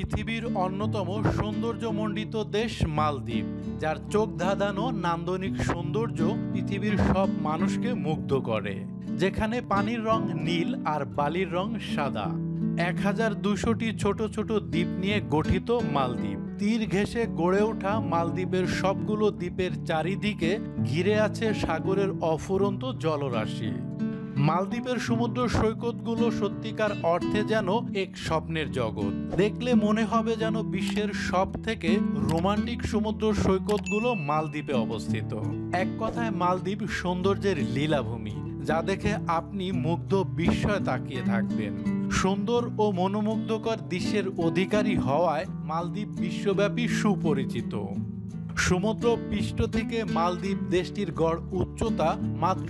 পৃথিবীর অন্যতম সৌন্দর্যমণ্ডিত দেশ মালদ্বীপ, যার চোখ ধাঁধানো নান্দনিক সৌন্দর্য পৃথিবীর সব মানুষকে মুগ্ধ করে। যেখানে পানির রং নীল আর বালির রং সাদা। 1200টি ছোট ছোট দ্বীপ নিয়ে গঠিত মালদ্বীপ। তীর ঘেঁষে গড়ে ওঠা মালদ্বীপের সবগুলো দ্বীপের চারিদিকে ঘিরে আছে সাগরের অফুরন্ত জলরাশি। মালদ্বীপের সমুদ্র সৈকতগুলো সত্যিকার অর্থে যেন এক স্বপ্নের জগৎ। দেখলে মনে হবে যেন বিশ্বের সব থেকে রোমান্টিক সমুদ্র সৈকতগুলো মালদ্বীপে অবস্থিত। এক কথায় মালদ্বীপ সৌন্দর্যের লীলাভূমি, যা দেখে আপনি মুগ্ধ বিস্ময়ে তাকিয়ে থাকবেন। সুন্দর ও মনোমুগ্ধকর দৃশ্যের অধিকারী হওয়ায় মালদ্বীপ বিশ্বব্যাপী সুপরিচিত। সমুদ্র পৃষ্ঠ থেকে মালদ্বীপ দেশটির গড় উচ্চতা মাত্র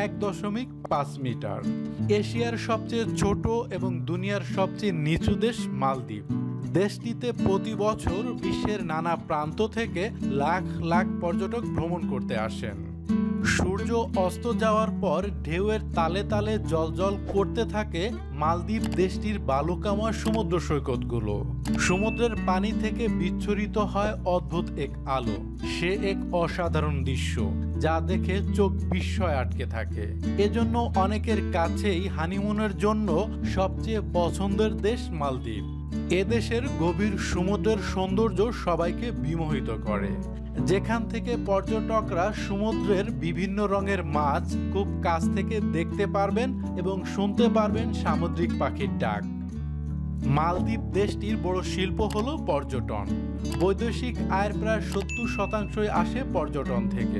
1.5 মিটার। এশিয়ার সবচেয়ে ছোট এবং দুনিয়ার সবচেয়ে নিচু দেশ মালদ্বীপ। দেশটিতে প্রতি বছর বিশ্বের নানা প্রান্ত থেকে লাখ লাখ পর্যটক ভ্রমণ করতে আসেন। সূর্য অস্ত যাওয়ার পর ঢেউয়ের তালে তালে জ্বলজ্বল করতে থাকে মালদ্বীপ দেশটির বালুকাময় সমুদ্র সৈকতগুলো। সমুদ্রের পানি থেকে বিচ্ছুরিত হয় অদ্ভুত এক আলো। সে এক অসাধারণ দৃশ্য, যা দেখে চোখ বিস্ময়ে আটকে থাকে। এজন্য অনেকের কাছেই হানিমুনের জন্য সবচেয়ে পছন্দের দেশ মালদ্বীপ। এদেশের গভীর সমুদ্রের সৌন্দর্য সবাইকে বিমোহিত করে। যেখান থেকে পর্যটকরা সমুদ্রের বিভিন্ন রঙের মাছ খুব কাছ থেকে দেখতে পারবেন এবং শুনতে পারবেন সামুদ্রিক পাখির ডাক। মালদ্বীপ দেশটির বড় শিল্প হলো পর্যটন। বৈদেশিক আয়ের প্রায় 70% আসে পর্যটন থেকে।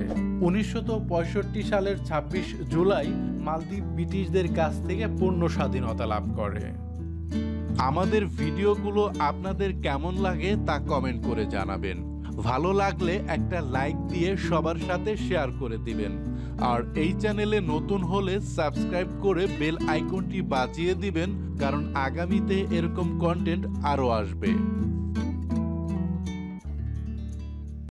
1965 সালের 26 জুলাই মালদ্বীপ ব্রিটিশদের কাছ থেকে পূর্ণ স্বাধীনতা লাভ করে। আমাদের ভিডিওগুলো আপনাদের কেমন লাগে তা কমেন্ট করে জানাবেন। ভালো লাগলে একটা লাইক দিয়ে সবার সাথে শেয়ার করে দিবেন। আর এই চ্যানেলে নতুন হলে সাবস্ক্রাইব করে বেল আইকনটি বাজিয়ে দিবেন, কারণ আগামীতে এরকম কন্টেন্ট আরও আসবে।